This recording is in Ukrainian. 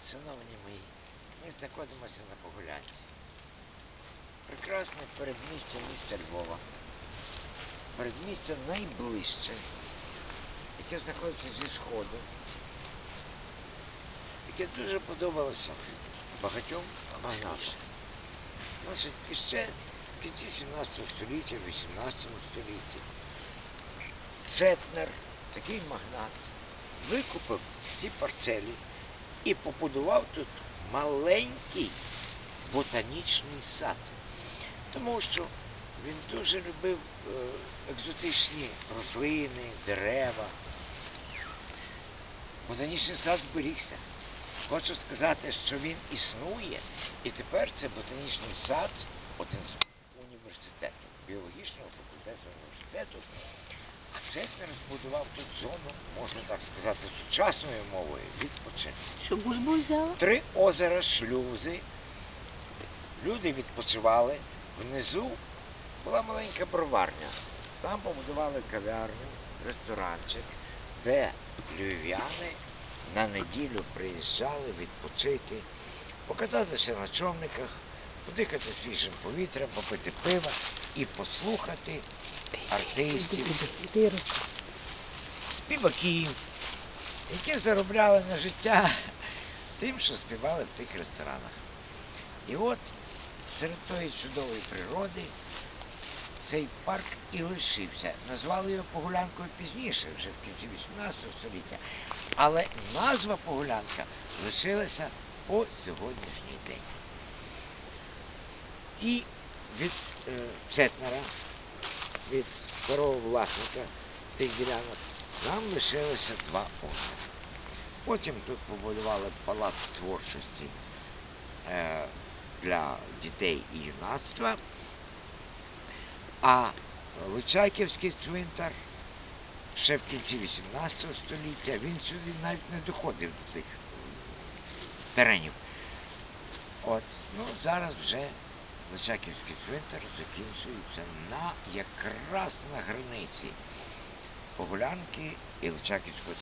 Шановні мої, ми знаходимося на Погулянці. Прекрасне передмістя міста Львова. Передмістя найближче, яке знаходиться зі Сходу, яке дуже подобалося багатьом магнатам. Значить, іще в кінці 17 століття, в 18 столітті Цетнер, такий магнат, викупив ці парцелі і побудував тут маленький ботанічний сад. Тому що він дуже любив екзотичні рослини, дерева. Ботанічний сад зберігся. Хочу сказати, що він існує, і тепер це ботанічний сад, один з університету, біологічного факультету університету. А Цетнер збудував тут зону, можна так сказати, сучасною мовою, відпочинку. Що, бульбу взяла? 3 озера, шлюзи. Люди відпочивали. Внизу була маленька броварня. Там побудували кав'ярню, ресторанчик, де львів'яни на неділю приїжджали відпочити, покататися на човниках, подихати свіжим повітрям, попити пива і послухати артистів, співаків, які заробляли на життя тим, що співали в тих ресторанах. І от серед тої чудової природи цей парк і лишився. Назвали його Погулянкою пізніше, вже в кінці 18 століття. Але назва Погулянка лишилася по сьогоднішній день. І від Цетнера, від старого власника тих ділянок, нам лишилося 2 озера. Потім тут побудували палац творчості для дітей і юнацтва, а Личаківський цвинтар ще в кінці 18 століття, він сюди навіть не доходив до тих теренів. От, ну, зараз вже Личаківський цвинтар закінчується якраз на границі Погулянки і Личаківського